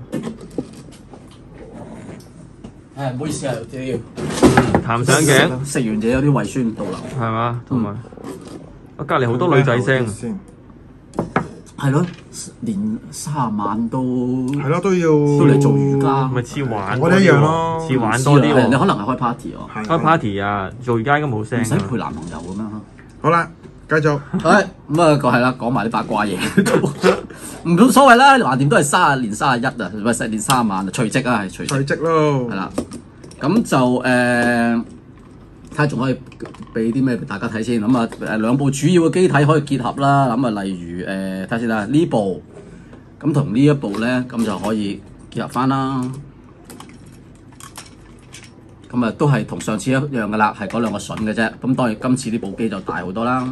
[SPEAKER 3] 誒，唔好意思啊，都要
[SPEAKER 2] 談上頸，
[SPEAKER 3] 食完嘢有啲胃酸倒流，
[SPEAKER 2] 係嘛？同埋我隔離好多女仔聲，
[SPEAKER 3] 係咯，連卅晚都
[SPEAKER 5] 係咯，都要
[SPEAKER 3] 都嚟做瑜伽，
[SPEAKER 2] 咪似玩
[SPEAKER 5] 我哋一樣咯，
[SPEAKER 2] 似玩多啲喎。
[SPEAKER 3] 你可能係開 party 喎，
[SPEAKER 2] 開 party 啊，做瑜伽應該冇聲，
[SPEAKER 3] 唔使陪男朋友咁樣。
[SPEAKER 5] 好啦，繼續。
[SPEAKER 3] 誒咁啊，個係啦，講埋啲八卦嘢，唔冇所謂啦。橫掂都係卅年卅一啊，唔係年卅晚啊，除夕啊，係除夕。
[SPEAKER 5] 除夕咯。
[SPEAKER 3] 係啦，咁就誒睇下仲可以俾啲咩俾大家睇先。咁啊誒兩部主要嘅機體可以結合啦。咁啊例如誒睇下先啦，呢部咁同呢一部咧，咁就可以結合翻啦。咁啊都係同上次一樣噶啦，係嗰兩個筍嘅啫。咁當然今次呢部機就大好多啦。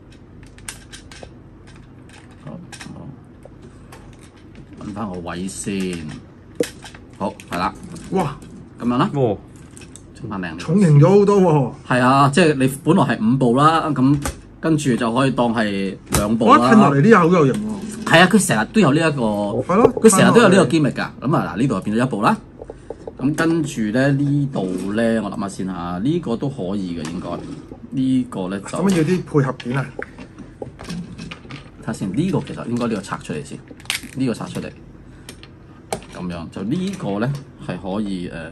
[SPEAKER 3] 揾翻個位先，好係啦。
[SPEAKER 5] 哇！
[SPEAKER 3] 咁樣啦。
[SPEAKER 2] 哇！
[SPEAKER 3] 整翻靚。
[SPEAKER 5] 重型咗好多喎。
[SPEAKER 3] 係啊，即係你本來係五部啦，咁跟住就可以當係兩部啦。
[SPEAKER 5] 哇！褪落嚟啲嘢好有型喎。
[SPEAKER 4] 係啊，佢成日都有呢、這、一個，
[SPEAKER 5] 係咯，
[SPEAKER 4] 佢成日都有呢個 gimmick 㗎。咁啊嗱，呢度就變咗一部啦。咁跟住咧呢度咧，我諗下先嚇，呢、這個都可以嘅應該。這個、呢個咧就
[SPEAKER 5] 咁要啲配合件啊？
[SPEAKER 4] 睇下先，呢、這個其實應該呢個拆出嚟先，呢、這個拆出嚟。咁樣就呢個咧係可以誒。呃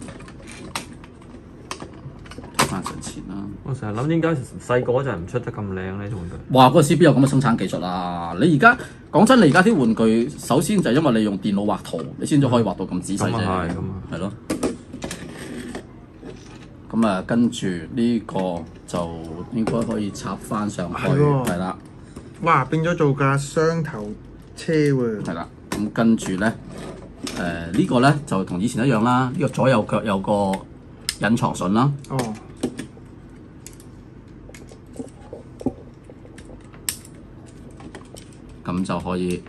[SPEAKER 4] 翻上前啦！
[SPEAKER 2] 我成日諗點解細個嗰陣唔出得咁靚咧啲玩具？
[SPEAKER 4] 哇！嗰陣時邊有咁嘅生產技術啊？你而家講真，你而家啲玩具首先就係因為你用電腦畫圖，你先至可以畫到咁仔細啫。咁啊係，咁啊係咯。咁啊，跟住呢個就應該可以插翻上去，係啦。
[SPEAKER 5] 哇！變咗做架雙頭車喎。
[SPEAKER 4] 係啦。咁跟住咧，誒、呃這個、呢個咧就同以前一樣啦。呢、這個左右腳有個隱藏筍啦。
[SPEAKER 5] 哦。
[SPEAKER 4] 咁就可以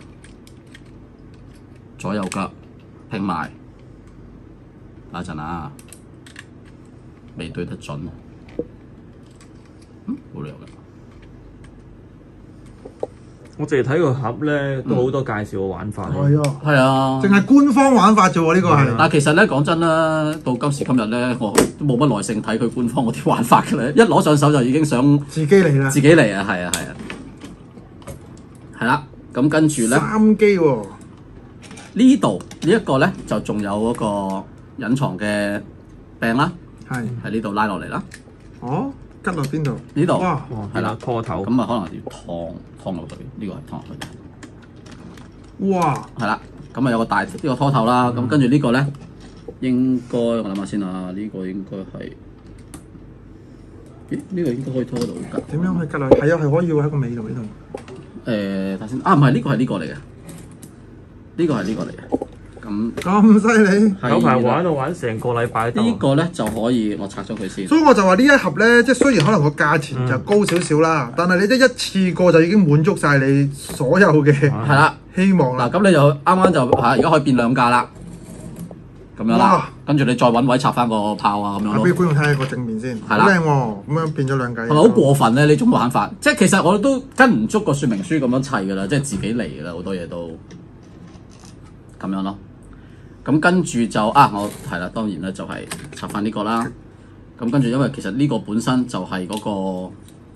[SPEAKER 4] 左右腳拼埋，等陣啊，未對得準，嗯，冇理由嘅。
[SPEAKER 2] 我淨係睇個盒咧，都好多介紹嘅玩法。
[SPEAKER 5] 係啊，
[SPEAKER 4] 係啊，
[SPEAKER 5] 淨係官方玩法啫喎，呢個係。
[SPEAKER 4] 但係其實咧，講真啦，到今時今日咧，我都冇乜耐性睇佢官方嗰啲玩法嘅咧，一攞上手就已經想
[SPEAKER 5] 自己嚟啦，
[SPEAKER 4] 自己嚟啊，係啊，係啊，係啦。咁跟住咧，
[SPEAKER 5] 三機喎，
[SPEAKER 4] 呢度呢一個咧就仲有嗰個隱藏嘅柄啦，
[SPEAKER 5] 係
[SPEAKER 4] 喺呢度拉落嚟啦。
[SPEAKER 5] 哦，吉落邊度？
[SPEAKER 4] 呢度，
[SPEAKER 5] 哇，
[SPEAKER 4] 係啦，
[SPEAKER 2] 拖頭。
[SPEAKER 4] 咁啊，可能要燙燙落去，呢、這個係燙落去。
[SPEAKER 5] 哇，
[SPEAKER 4] 係啦，咁啊有個大呢、這個拖頭啦，咁、嗯、跟住呢個咧應該我諗下先啊，呢、這個應該係，咦？呢、這個應該可以拖到㗎。
[SPEAKER 5] 點樣去吉落去？係啊，係可以喎，喺個尾度呢度。
[SPEAKER 4] 誒，睇先啊，唔係呢個係呢個嚟嘅，呢、這個係呢個嚟嘅，咁
[SPEAKER 5] 咁犀利，
[SPEAKER 2] 有排玩到玩成個禮拜。
[SPEAKER 4] 呢個咧就可以，我拆咗佢先。
[SPEAKER 5] 所以我就話呢一盒咧，即係雖然可能個價錢就高少少啦，嗯、但係你即係一次過就已經滿足晒你所有嘅係啦希望啦。
[SPEAKER 4] 嗱，咁你就啱啱就嚇，而家可以變兩架啦，咁樣啦。跟住你再揾位插翻個炮啊，咁樣咯。俾觀眾睇下個正面先，好靚喎！咁樣變咗兩架。係咪好過分咧？呢種玩法，即係其實我都跟唔足個說明書咁樣砌㗎啦，即係自己嚟㗎啦，好多嘢都咁樣咯。咁跟住就啊，我係啦，當然咧就係插翻呢個啦。咁跟住因為其實呢個本身就係嗰個，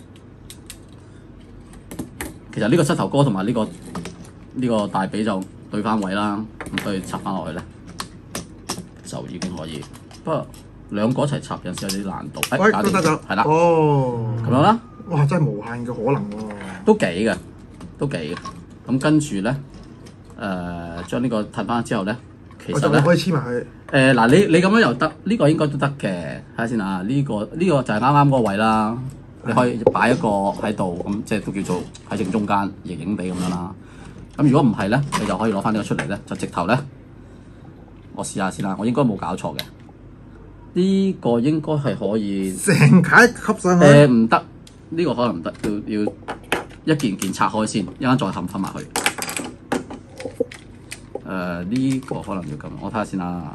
[SPEAKER 4] 其實呢個膝頭哥同埋呢個呢個大髀就對翻位啦，咁所以插翻落去咧。就已經可以，不過兩個一齊插有陣時有啲難度。哎，搞掂咗，係啦，哦，咁樣啦。哇，真係無限嘅可能喎。都幾嘅，都幾嘅。咁跟住咧，誒將呢個褪翻之後咧，其實咧可以黐埋去。誒嗱，你你咁樣又得，呢個應該都得嘅。睇下先啊，呢個呢個就係啱啱嗰個位啦。你可以擺一個喺度，咁即係都叫做喺正中間，影影地咁樣啦。咁如果唔係咧，你就可以攞翻呢個出嚟咧，就直頭咧。我試下先啦，我應該冇搞錯嘅。呢、這個應該係可以成塊吸上去。誒唔得，呢、這個可能唔得，要要一件件拆開先，一陣再冚翻埋去。誒、呃、呢、這個可能要咁，我睇下先啦。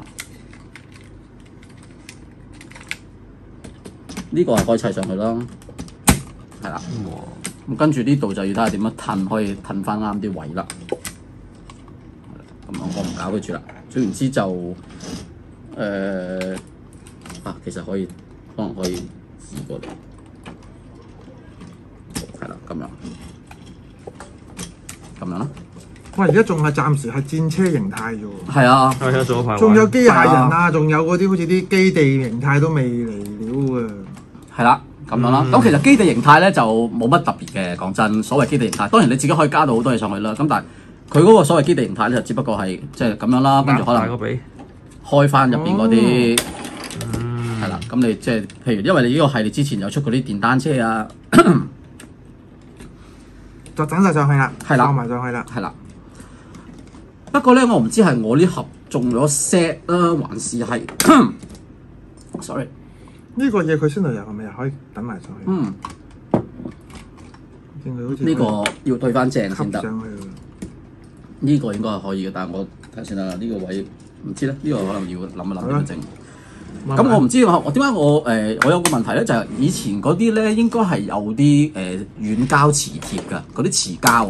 [SPEAKER 4] 呢、這個係可以砌上去啦，係啦。咁跟住呢度就要睇下點樣褪，可以褪翻啱啲位啦。咁我唔搞佢住啦。總言之就誒、呃、啊，其實可以可能可以試過嚟，係啦，咁樣咁樣啦。哇！而家仲係暫時係戰車形態啫喎。係啊，係啊，仲有仲有機械人啊，仲有嗰啲好似啲基地形態都未嚟料啊。係啦，咁樣啦。咁、嗯、其實基地形態咧就冇乜特別嘅，講真。所謂基地形態，當然你自己可以加到好多嘢上去啦。咁但係佢嗰個所謂基地形態咧，就只不過係即係咁樣啦，跟住可能開翻入邊嗰啲，係啦、哦。咁、嗯、你即係譬如，因為你呢個系列之前有出嗰啲電單車啊，就整晒上去啦，放埋上去啦，係啦。不過咧，我唔知係我呢盒中咗 set 啦，還是係，sorry，呢個嘢佢先嚟入係咪又可以等埋上去？嗯，見佢好似呢個要對翻正先得。呢個應該係可以嘅，但係我睇下先啦。呢、這個位唔知咧，呢、這個可能要諗一諗點整。咁我唔知我點解我誒、呃、我有個問題咧，就係、是、以前嗰啲咧應該係有啲誒軟膠磁貼㗎，嗰啲磁膠啊。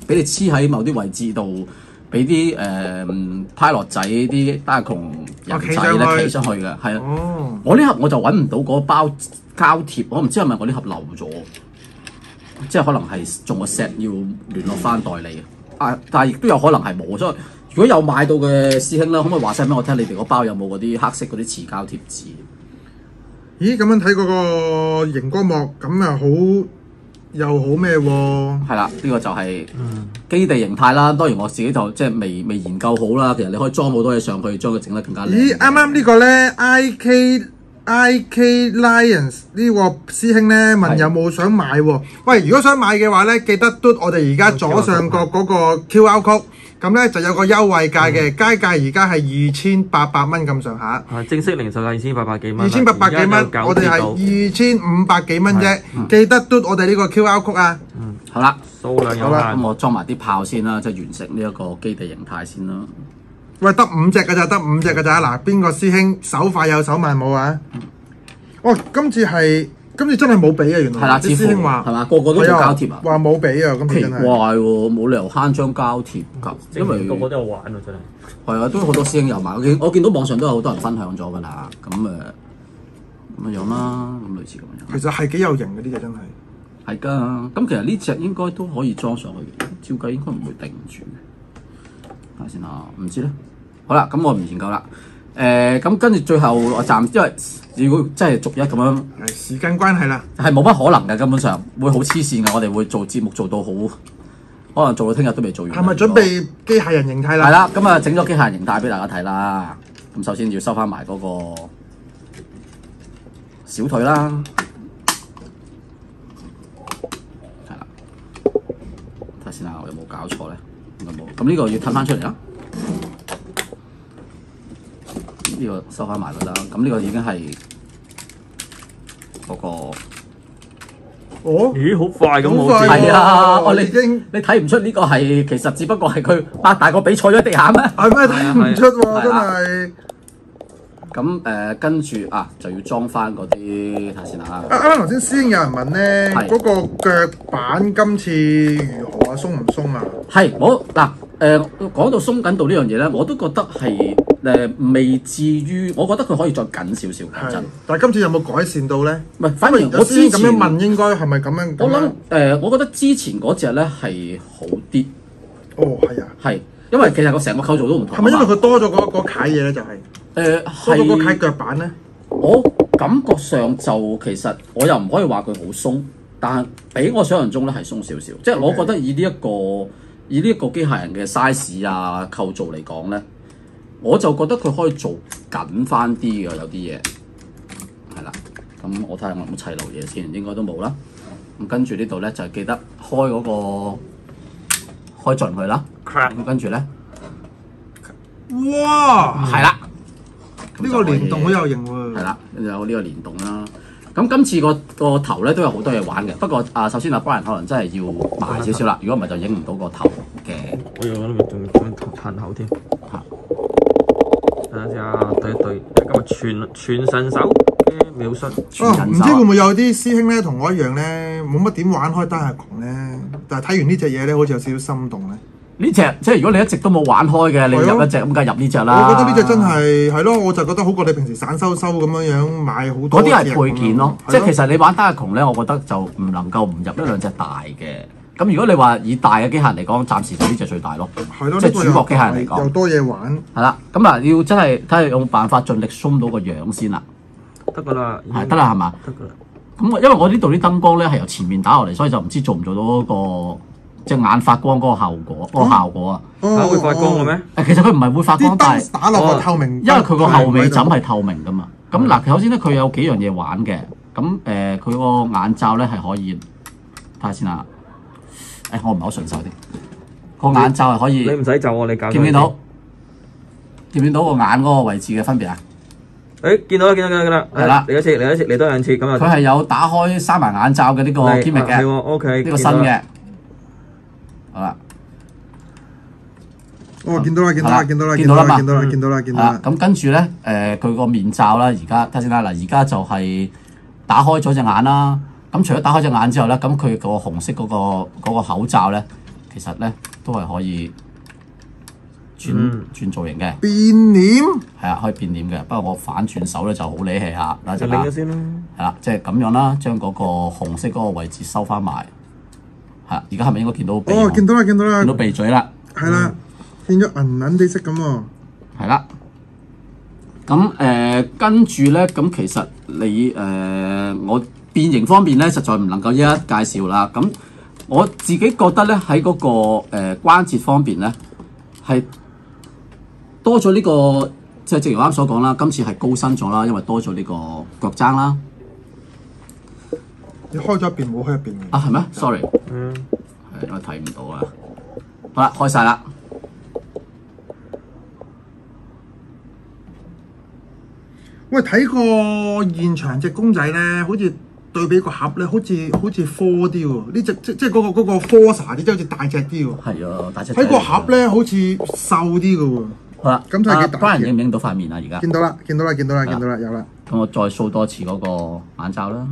[SPEAKER 4] 俾你黐喺某啲位置度，俾啲誒派落仔啲單窮人仔咧企上去嘅，係啊。哦、我呢盒我就揾唔到嗰包膠貼，我唔知係咪我呢盒漏咗，即係可能係中個 set 要聯絡翻代理啊，但係亦都有可能係冇，所以如果有買到嘅師兄咧，可唔可以話聲俾我聽，你哋嗰包有冇嗰啲黑色嗰啲磁膠貼紙？
[SPEAKER 5] 咦，咁樣睇嗰個熒光幕，咁又好又好咩喎？
[SPEAKER 4] 係啦，呢個就係基地形態啦。當然我自己就即係未未研究好啦。其實你可以裝好多嘢上去，將佢整得更加靚。
[SPEAKER 5] 咦，啱啱呢個咧 ，I K I K Lions 呢個師兄咧問有冇想買喎？喂，如果想買嘅話咧，記得嘟我哋而家左上角嗰個 Q R code。咁咧就有個優惠價嘅，街價而家係二千八百蚊咁上下。
[SPEAKER 2] 係正式零售價二千八百幾蚊。
[SPEAKER 5] 二千八百幾蚊，我哋係二千五百幾蚊啫。記得嘟我哋呢個 Q R code啊。
[SPEAKER 4] 嗯，好啦，
[SPEAKER 2] 數量有限。
[SPEAKER 4] 咁我裝埋啲炮先啦，即係完成呢一個基地形態先啦。
[SPEAKER 5] 喂，得五隻㗎咋，得五隻㗎咋。嗱，邊個師兄手快有手慢冇啊？哦，今次係。今次真係冇俾啊！原來係啦，啲師兄話係嘛，個個都冇膠貼啊，話冇俾啊！今次真係奇怪喎，冇理由慳張膠貼㗎，因為個個都有玩喎，真係係啊，都好多師兄有買。我見我見到網上都有好多人分享咗㗎啦。咁誒咁樣啦，咁類似咁樣。其實係幾有型嘅呢隻真係係㗎。咁其實呢隻應該都可以裝上去嘅，照計應該唔會定住嘅。睇下先啊，唔知咧。好啦，咁我唔研究啦。誒咁跟住最後我暫，因為如果真係逐一咁樣，係時間關係啦，係冇乜可能嘅，根本上會好黐線嘅。我哋會做節目做到好，可能做到聽日都未做完。係咪準備機械人形態啦？係啦，咁啊整咗機械人形態俾大家睇啦。咁首先要收翻埋嗰個小腿啦，係啦，睇下先啦，我有冇搞錯咧？應該冇。咁呢個要褪翻出嚟啦。呢個收翻埋佢啦，咁呢個已經係嗰個哦，咦，好快咁冇事係啊！我你已經你睇唔出呢個係其實只不過係佢擘大個髀坐咗喺地下咩？係咩睇唔出喎？真係咁誒，跟住啊就要裝翻嗰啲睇下先啦。啱啱頭先師兄有人問咧，嗰個腳板今次如何啊？鬆唔鬆啊？係我嗱誒講到鬆緊度呢樣嘢咧，我都覺得係。誒未至於，我覺得佢可以再緊少少講真。但係今次有冇改善到咧？唔係，反而我之前咁樣問應該係咪咁樣？我諗誒、呃，我覺得之前嗰隻咧係好啲。哦，係啊，係，因為其實個成個構造都唔同。係咪因為佢多咗嗰嗰塊嘢咧？就係、是、誒，多咗嗰塊腳板咧？我感覺上就其實我又唔可以話佢好鬆，但係比我想象中咧係鬆少少。即係 Okay. 我覺得以呢、這、一個以呢一個機械人嘅 size 啊構造嚟講咧。我就覺得佢可以做緊翻啲嘅，有啲嘢係啦。咁我睇下我有冇砌漏嘢先，應該都冇啦。咁跟住呢度咧就係記得開嗰個開盡佢啦。咁跟住咧，哇，係啦，呢個連動好有型喎。係啦，有呢個連動啦。咁今次個個頭咧都有好多嘢玩嘅。不過啊，首先阿 Brian 可能真係要慢少少啦。如果唔係就影唔到個頭嘅。我以為我仲仲撐口添嚇。睇下對一對，今日全全神手嘅秒術。哦，唔知會唔會有啲師兄咧同我一樣咧，冇乜點玩開單下窮咧，但係睇完呢隻嘢咧，好似有少少心動咧。呢隻即係如果你一直都冇玩開嘅，你入一隻咁梗係入呢隻啦。我覺得呢隻真係係咯，我就覺得好過你平時散收收咁樣樣買好多。嗰啲係配件咯，即係其實你玩單下窮咧，我覺得就唔能夠唔入一兩隻大嘅。咁如果你話以大嘅機械人嚟講，暫時就呢隻最大咯，即係主角機械人嚟講，又多嘢玩。係啦，咁啊要真係睇下用辦法盡力 zoom 到個樣先啦。得㗎啦，係得啦，係嘛？得㗎啦。咁因為我呢度啲燈光咧係由前面打落嚟，所以就唔知做唔做到嗰個隻眼發光嗰個效果，嗰個效果啊。哦，會發光嘅咩？誒，其實佢唔係會發光，但係打落個透明，因為佢個後尾枕係透明㗎嘛。咁嗱，首先咧佢有幾樣嘢玩嘅。咁誒，佢個眼罩咧係可以睇下先啦。誒，我唔係好順手啲，個眼罩係可以。你唔使就我，你搞。見唔見到？見唔見到個眼嗰個位置嘅分別啊？誒，見到啦，見到啦，見到啦。係啦，嚟一次，嚟一次，嚟多兩次咁啊。佢係有打開閂埋眼罩嘅呢個 gimmick 嘅。係喎 ，OK。呢個新嘅。好啦。哦，見到啦，見到啦，見到啦，見到啦，見到啦，見到啦，見到啦。咁跟住咧，誒，佢個面罩啦，而家睇先啦，嗱，而家就係打開咗隻眼啦。咁除咗打開隻眼之後咧，咁佢個紅色嗰個嗰個口罩咧，
[SPEAKER 4] 其實咧都係可以轉、嗯、轉造型嘅。
[SPEAKER 5] 變臉
[SPEAKER 4] 係啊，可以變臉嘅。不過我反轉手咧就好理氣下，嗱
[SPEAKER 2] 就擰咗先啦。
[SPEAKER 4] 係啦，即係咁樣啦，將嗰個紅色嗰個位置收翻埋。係啊，而家係咪應該見到鼻？
[SPEAKER 5] 哦，見到啦，見到啦，
[SPEAKER 4] 見到鼻嘴啦。
[SPEAKER 5] 係啦，變咗銀銀地色咁喎。
[SPEAKER 4] 係啦。咁誒跟住咧，咁其實你誒、呃、我變形方面咧，實在唔能夠一一介紹啦。咁我自己覺得咧，喺嗰、那個誒、呃、關節方面咧，係多咗呢、這個，即係正如啱所講啦，今次係高身咗啦，因為多咗呢個腳踭啦。
[SPEAKER 5] 你開咗一邊冇開一邊嘅。
[SPEAKER 4] 啊，係咩 ？Sorry，
[SPEAKER 2] 嗯，
[SPEAKER 4] 係因為睇唔到啊。好啦，開晒啦。
[SPEAKER 5] 喂，睇個現場隻公仔咧，好似對比個盒咧，好似好似科啲喎。呢隻即即嗰個嗰個 Forza 啲，即好似大隻啲喎。
[SPEAKER 4] 係啊，大隻。
[SPEAKER 5] 睇個盒咧，好似瘦啲嘅喎。
[SPEAKER 4] 好啦，
[SPEAKER 5] 咁睇幾大嘅？
[SPEAKER 4] 影唔影到塊面啊？而家
[SPEAKER 5] 見到啦，見到啦，見到啦，見到啦，有啦。
[SPEAKER 4] 咁我再 show 多次嗰個眼罩啦。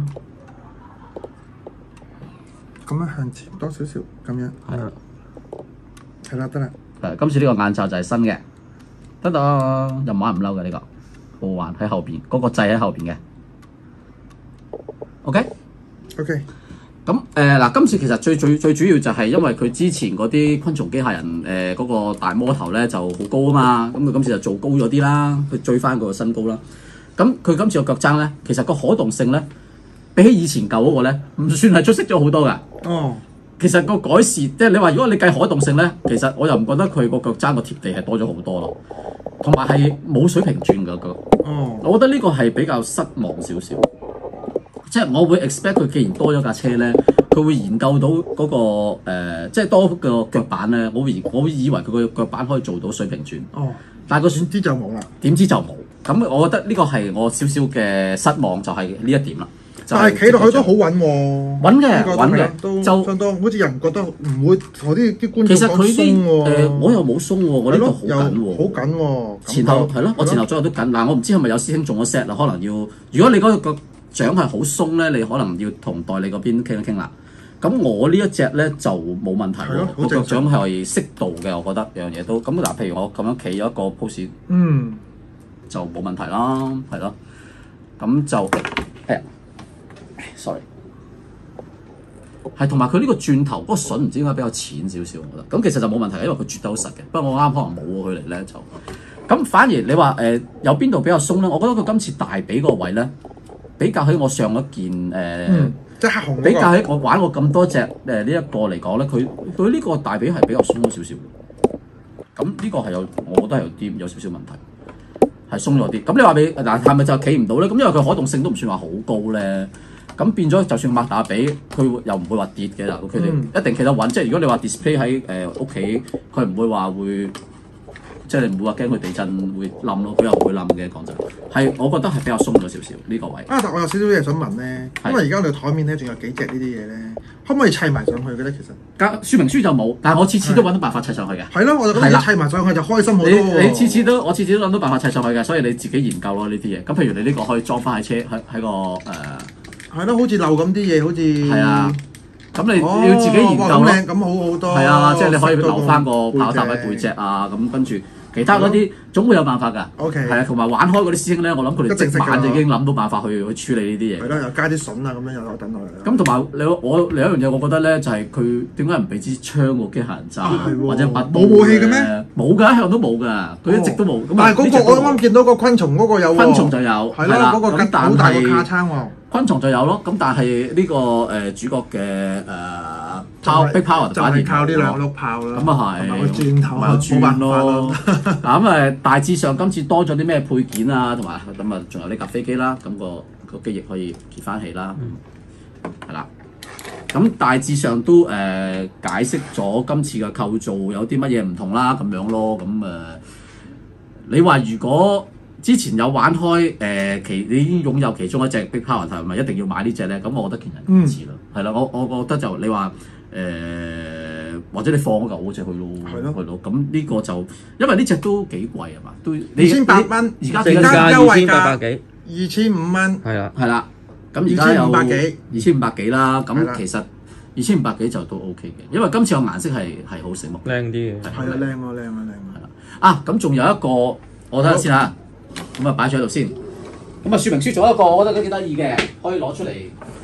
[SPEAKER 5] 咁樣向前多少少，咁樣。
[SPEAKER 4] 係啦。
[SPEAKER 5] 係啦，得啦。
[SPEAKER 4] 誒，今次呢個眼罩就係新嘅，得到又唔玩唔嬲嘅呢個。好玩喺後邊，嗰、那個掣喺後邊嘅。OK，OK。
[SPEAKER 5] Okay? Okay.
[SPEAKER 4] 咁誒嗱，今次其實最最最主要就係因為佢之前嗰啲昆蟲機械人誒嗰、呃那個大魔頭咧就好高啊嘛，咁佢今次就做高咗啲啦，佢追翻佢個身高啦。咁佢今次個腳踭咧，其實個可動性咧，比起以前舊嗰個咧，唔算係出色咗好多㗎。哦。其實個改善，即係你話如果你計可動性咧，其實我又唔覺得佢個腳踭個貼地係多咗好多咯，同埋係冇水平轉㗎個。哦，我覺得呢個係比較失望少少。即係我會 expect 佢既然多咗架車咧，佢會研究到嗰、那個、呃、即係多個腳板咧，我會我會以為佢個腳板可以做到水平轉。哦，但係個選啲就冇啦。點知就冇。咁我覺得呢個係我少少嘅失望，就係呢一點啦。
[SPEAKER 5] 但係企落去都好穩喎，
[SPEAKER 4] 穩嘅，穩嘅，
[SPEAKER 5] 都相當好似人覺得唔會同啲啲觀眾
[SPEAKER 4] 其實佢啲誒，我又冇鬆喎，我呢度好緊喎，
[SPEAKER 5] 好緊喎。
[SPEAKER 4] 前後係咯，我前後左右都緊。嗱，我唔知係咪有師兄中咗 set 啦，可能要如果你嗰個掌係好鬆咧，你可能要同代理嗰邊傾一傾啦。咁我呢一隻咧就冇問題喎，個腳掌係適度嘅，我覺得樣嘢都咁嗱。譬如我咁樣企咗一個 pose， 嗯，就冇問題啦，係咯。咁就誒。sorry， 係同埋佢呢個轉頭嗰、那個筍唔知點解比較淺少少，我覺得咁其實就冇問題，因為佢絕對好實嘅。不過我啱可能冇佢嚟咧就咁，反而你話誒、呃、有邊度比較鬆咧？我覺得佢今次大髀個位咧比較喺我上一件誒，呃嗯、
[SPEAKER 5] 即係黑紅、那個、
[SPEAKER 4] 比較喺我玩過咁多隻誒呢一個嚟講咧，佢佢呢個大髀係比較鬆咗少少。咁呢個係有，我覺得係有啲有少少問題，係鬆咗啲。咁你話你嗱係咪就企唔到咧？咁因為佢可動性都唔算話好高咧。咁變咗，就算擘大髀，佢又唔會話跌嘅啦。佢哋、嗯、一定企得穩。即係如果你話 display 喺誒屋企，佢唔會話會，即係你唔會話驚佢地震會冧咯。佢又唔會冧嘅。講真，係我覺得係比較鬆咗少少呢個位。啊，
[SPEAKER 5] 但我有少少嘢想問咧，因為而家我哋台面咧仲有幾隻呢啲嘢咧，可唔可以砌埋上去嘅咧？其實，
[SPEAKER 4] 教說明書就冇，但係我次次都揾到辦法砌上去嘅。
[SPEAKER 5] 係咯，我就覺得砌埋上去就開心好多。
[SPEAKER 4] 你你次次都我次次都揾到辦法砌上去嘅，所以你自己研究咯呢啲嘢。咁譬如你呢個可以裝翻喺車喺喺個誒。呃
[SPEAKER 5] 係咯，好似漏咁啲嘢，好似
[SPEAKER 4] 係啊。咁你要自己研究咯。
[SPEAKER 5] 咁好好多。
[SPEAKER 4] 係啊，即係你可以留翻個跑踏喺背脊啊，咁跟住其他嗰啲總會有辦法㗎。O K。係啊，同埋玩開嗰啲師兄咧，我諗佢哋即晚就已經諗到辦法去去處理呢啲嘢。
[SPEAKER 5] 係咯，又加啲筍啊，咁樣又等落嚟。
[SPEAKER 4] 咁同埋你我另一樣嘢，我覺得咧就係佢點解唔俾支槍個機械人揸，或者拔刀？冇
[SPEAKER 5] 武器嘅咩？
[SPEAKER 4] 冇㗎，一向都冇㗎，佢一直都冇。
[SPEAKER 5] 但係嗰個我啱啱見到個昆蟲嗰個有喎。
[SPEAKER 4] 昆蟲就有。
[SPEAKER 5] 係啦，嗰個好大個架撐喎。
[SPEAKER 4] 昆蟲就有咯，咁但係呢、這個誒、呃、主角嘅誒 power big power
[SPEAKER 5] 就係靠呢兩碌炮啦，
[SPEAKER 4] 咁啊係，
[SPEAKER 5] 同埋個轉頭，
[SPEAKER 4] 同埋個轉咯。嗱咁誒大致上今次多咗啲咩配件啊，同埋咁啊仲有呢架飛機啦，咁、那個個機翼可以揭翻起啦，係啦、嗯。咁大致上都誒、呃、解釋咗今次嘅構造有啲乜嘢唔同啦，咁樣咯。咁誒、呃、你話如果之前有玩開誒其、呃、你已經擁有其中一隻 Big Power 係咪一定要買呢隻咧？咁我覺得見仁見智啦，係啦、嗯，我我覺得就你話誒、呃、或者你放嗰嚿嗰隻去咯，係咯，係咯，咁呢個就因為呢隻都幾貴係嘛，都
[SPEAKER 5] 二千八蚊，
[SPEAKER 4] 而家
[SPEAKER 2] 定價優惠價二千八百幾，
[SPEAKER 5] 二千五蚊，
[SPEAKER 2] 係啦，
[SPEAKER 4] 係啦，咁而家有
[SPEAKER 5] 二千五百幾，
[SPEAKER 4] 二千五百幾啦，咁其實二千五百幾就都 OK 嘅，因為今次個顏色係係好醒目，
[SPEAKER 2] 靚啲嘅。
[SPEAKER 5] 係啊，靚喎，靚啊，靚啊！
[SPEAKER 4] 啊，咁仲有一個，我睇下先嚇，咁啊擺咗喺度先。咁啊說明書仲有一個，我覺得都幾得意嘅，可以攞出嚟。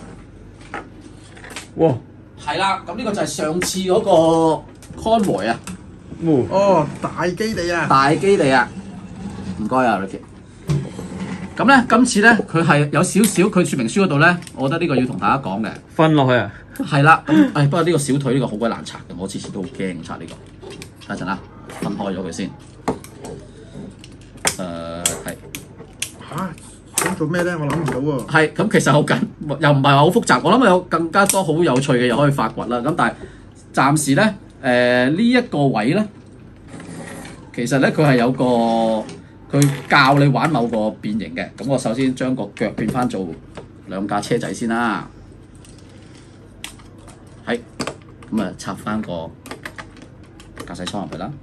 [SPEAKER 2] 哇！
[SPEAKER 4] 係啦，咁呢個就係上次嗰個 Convoy 啊。
[SPEAKER 5] 哦，大基地啊！
[SPEAKER 4] 大基地啊！唔該啊 Ricky。咁咧，今次咧佢係有少少，佢說明書嗰度咧，我覺得呢個要同大家講嘅。
[SPEAKER 2] 分落去啊！
[SPEAKER 4] 係啦，咁誒不過呢個小腿呢個好鬼難拆嘅，我次次都好驚拆呢個。等陣啦，分開咗佢先。誒、呃、係
[SPEAKER 5] 嚇，想做咩咧？我諗唔到喎。
[SPEAKER 4] 係咁，其實好緊，又唔係話好複雜。我諗有更加多好有趣嘅嘢可以發掘啦。咁但係暫時咧，誒呢一個位咧，其實咧佢係有個。佢教你玩某個變形嘅，咁我首先將個腳變翻做兩架車仔先啦，係，咁啊插翻個駕駛艙入去啦。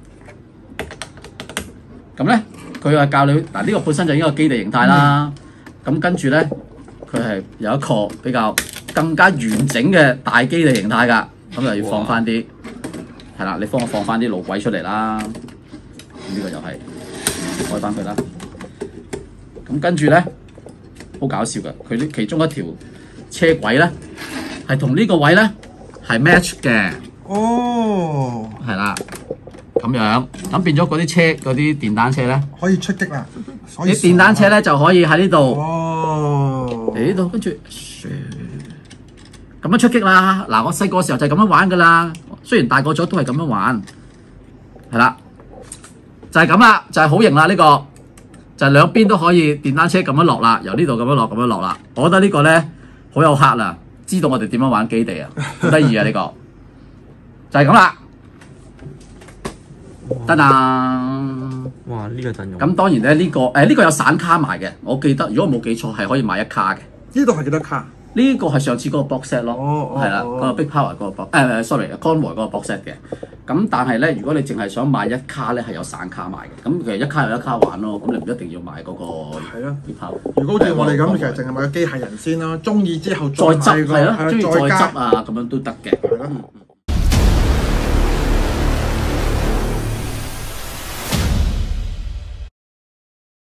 [SPEAKER 4] 咁咧佢係教你嗱呢個本身就應該係基地形態啦，咁、嗯、跟住咧佢係有一個比較更加完整嘅大基地形態㗎，咁就要放翻啲，係啦，你幫我放翻啲路軌出嚟啦，咁呢個又係。開翻佢啦，咁跟住咧好搞笑嘅，佢呢其中一條車軌咧係同呢個位咧係 match 嘅。
[SPEAKER 5] 哦，
[SPEAKER 4] 係啦，咁樣咁變咗嗰啲車嗰啲電單車咧
[SPEAKER 5] 可以出擊啦。
[SPEAKER 4] 啲電單車咧就可以喺呢度，
[SPEAKER 5] 哦，
[SPEAKER 4] 嚟呢度跟住咁樣出擊啦。嗱，我細個時候就係咁樣玩噶啦，雖然大個咗都係咁樣玩，係啦。就係咁啦，就係好型啦！呢、這個就係、是、兩邊都可以電單車咁樣落啦，由呢度咁樣落咁樣落啦。我覺得個呢個咧好有客啦，知道我哋點樣玩基地啊，好得意啊！呢、這個就係咁啦，得啦。
[SPEAKER 2] 哇！呢、這個陣容
[SPEAKER 4] 咁當然咧，呢、這個誒呢、呃這個有散卡賣嘅，我記得如果我冇記錯係可以買一卡嘅。
[SPEAKER 5] 呢度係幾多卡？
[SPEAKER 4] 呢個係上次嗰個 box set 咯，係啦、
[SPEAKER 5] 哦，
[SPEAKER 4] 嗰、那個 Big Power 嗰個 box，誒、呃、sorry，Convoy 嗰個 box set 嘅。咁但係咧，如果你淨係想買一卡咧，係有散卡賣嘅。咁其實一卡有一卡玩咯，咁你唔一定要買嗰個 Big Power。
[SPEAKER 5] 如果好似我哋咁，其實淨係買個機械人先咯，中意之後再
[SPEAKER 4] 再執係咯，中意再
[SPEAKER 5] 再加
[SPEAKER 4] 執啊，咁樣都得嘅。
[SPEAKER 5] 係咯。